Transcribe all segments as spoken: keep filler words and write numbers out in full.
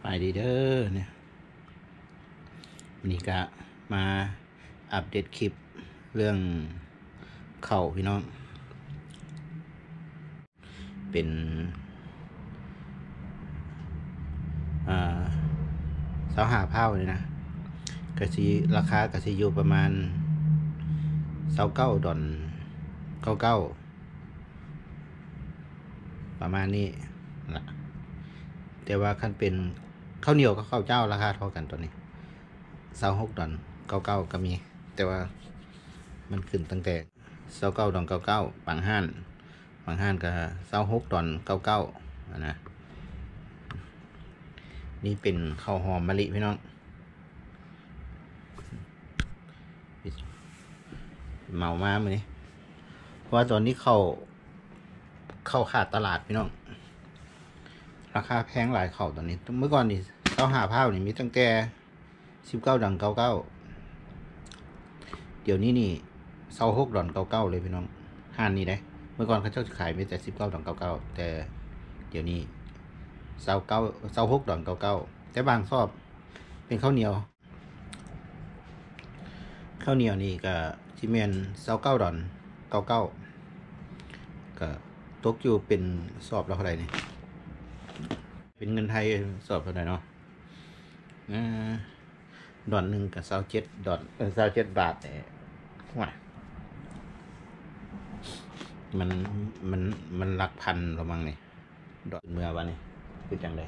ายดีเด้อเนี่ยวันนี้ก็มาอัปเดตคลิปเรื่องเข่าพี่น้องเป็นอ่าเสาหาเผาเลยนะกะซีราคากะซีอยู่ประมาณเสาเก้าดอนเก้าเก้าประมาณนี้ละแต่ว่าคันเป็นข้าวเหนียวกับข้าวเจ้าราคาเท่ากันตัวนี้เสาหกดอนเก้าเก้าก็มีแต่ว่ามันขึ้นตั้งแต่เสาเก้าดอนเก้าเก้าบางห้านบางห้านก็เสาหกดอนเก้าเก้านะนี่เป็นข้าวหอมมะลิพี่น้องเมามามือนี้เพราะว่าตอนนี้เข้าเข้าขาดตลาดพี่น้องราคาแพงหลายเข่าตอนนี้เมื่อก่อนนี่เสาหาเผานี่มีตั้งแต่สิบเก้าดอนเก้าเก้าเดี๋ยวนี้นี่เสาหกดอนเก้าเก้าเลยพี่น้องห้านนี้ได้เมื่อก่อนเขาเจ้าขายมีแต่สิบเก้าดอนเก้าเก้าแต่เดี๋ยวนี้เสาเก้าเสาหกดอนเก้าเก้าแต่บางชอบเป็นข้าวเหนียวข้าวเหนียวนี่ก็จิเมนเสาเก้าดอนเก้าเก้าก็ตกอยู่เป็นสอบแล้วเท่าไหร่นี่เป็นเงินไทยสอบเท่าไหร่เนาะดอนหนึ่งกับเสาเจ็ดดอนเสาเจ็ดบาทแต่ว่ามันมันมันหลักพันประมาณนี่ดอนเมื่อวันนี้คือจังได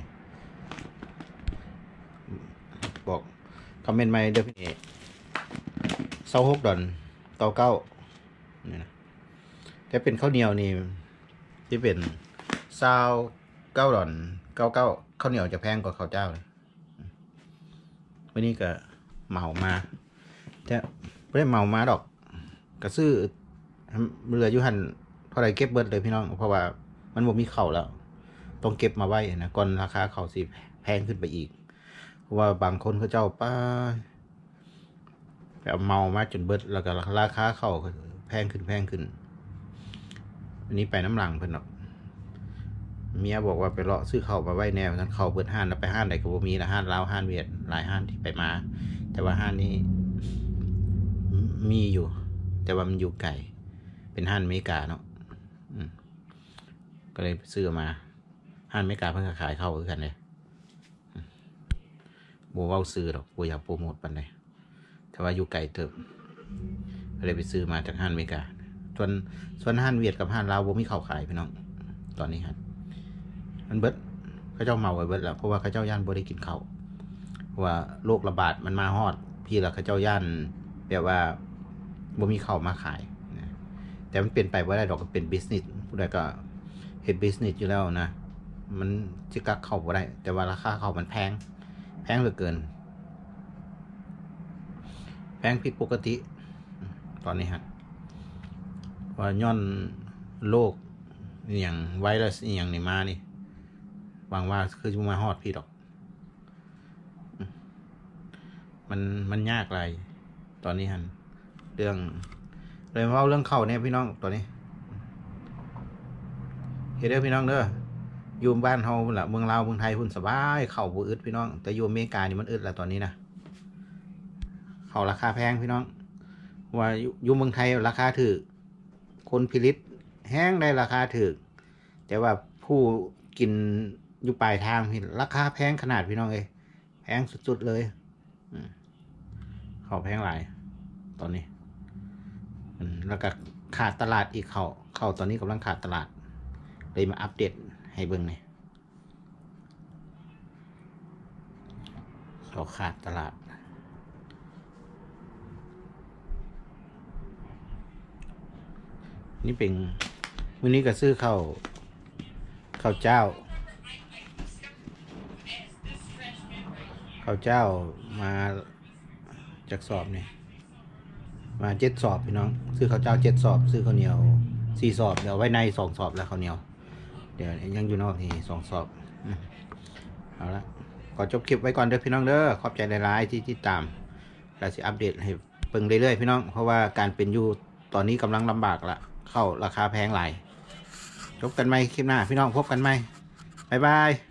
บอกคอมเมนต์มาเดี๋ยวพี่เอเสาหกดอนเก้าเก้านี่นะแต่เป็นข้าวเหนียวนี่ที่เป็นเสาเก้าดอนเก้าเก้าข้าวเหนียวจะแพงกว่าข้าวเจ้าเลยวันนี้ก็เหมามาแต่ไม่ได้เหมามาดอกก็ซื้อเรือยุหันเท่าไรเก็บเบิดเลยพี่น้องเพราะว่ามันบ่มีเข่าแล้วต้องเก็บมาไว้นะก่อนราคาเข่าสิแพงขึ้นไปอีกเพราะว่าบางคนเขาเจ้าป้าแบบเมามาจนเบิดแล้วก็ราคาเข่าแพงขึ้นแพงขึ้นวันนี้ไปน้ำหลังเพิ่นหรอกเมียบอกว่าไปเลาะซื้อเข่ามาไว้แนวนั้นเข่าเบิดห้านแล้วไปห้านไหนก็บ่มีนะห้านลาวห้านเวียดหลายห้านที่ไปมาแต่ว่าห้านนี้มีอยู่แต่ว่ามันอยู่ไกลเป็นห้านอเมริกาเนาะก็เลยซื้อมาห้านอเมริกาเพิ่งขายเข้าคือกันเลยบัวเว้าซื้อหรอกบัวอยากโปรโมทปันเลยแต่ว่าอยู่ไกลเติบก็เลยไปซื้อมาจากห้านอเมริกาส่วนส่วนห้านเวียดกับห้านลาวบัวมีเข้าขายพี่น้องตอนนี้ครับมันเบิดเขาเจ้าเมาไว้เบิดแล้วเพราะว่าเขาเจ้าย่านบัวได้กินข้าวเพราะว่าโรคระบาดมันมาฮอดพี่ละเขาเจ้าย่านแบบว่าบ่มีเข้ามาขายนะแต่มันเปลี่ยนไปว่าได้ดอกเป็นบิสเนสผู้ใดก็เห็นบิสเนสอยู่แล้วนะมันจะกักเข้าบ่ได้แต่ว่าราคาเข้ามันแพงแพงเหลือเกินแพงผิดปกติตอนนี้ฮะว่าย้อนโรคอย่างไวรัสอย่างนี้มานี่หวังว่าคือจะมาฮอดพี่ดอกมันมันยากอะไรตอนนี้ฮันเรื่องเลยว่าเรื่องเข่าเนี่ยพี่น้องตอนนี้เห็นเด้อพี่น้องเด้ออยู่บ้านเฮาละเมืองลาวเมืองไทยพุ่นสบายเข่าบ่อึดพี่น้องแต่อยู่อเมริกานี่มันอึดแล้วตอนนี้นะเข่าราคาแพงพี่น้องว่าอยู่เมืองไทยราคาถูกคนผลิตแห้งได้ราคาถูกแต่ว่าผู้กินอยู่ปลายทางราคาแพงขนาดพี่น้องเลยแพงสุดๆเลยเขาแพงหลายตอนนี้แล้วก็ขาดตลาดอีกเขาเขาตอนนี้กำลังขาดตลาดเลยมาอัปเดตให้เบิ่งนี่เขาขาดตลาดนี่เป็นวันนี้ก็ซื้อข้าวข้าวเจ้าข้าวเจ้ามาจากสอบนี่มาเจ็ดสอบพี่น้องซื้อข้าวเจ้าเจ็ดสอบซื้อข้าวเหนียวสี่สอบเดี๋ยวไว้ในสองสอบแล้วข้าวเหนียวเดี๋ยวยังอยู่นอกนี่สองสอบเอาละขอจบคลิปไว้ก่อนเด้อพี่น้องเด้อขอบใจหลายๆที่ติดตามเราจะอัปเดตให้เพิ่งเรื่อยๆพี่น้องเพราะว่าการเป็นอยู่ตอนนี้กำลังลำบากละเข้าราคาแพงหลายจบกันไหมคลิปหน้าพี่น้องพบกันไหมบ๊ายบาย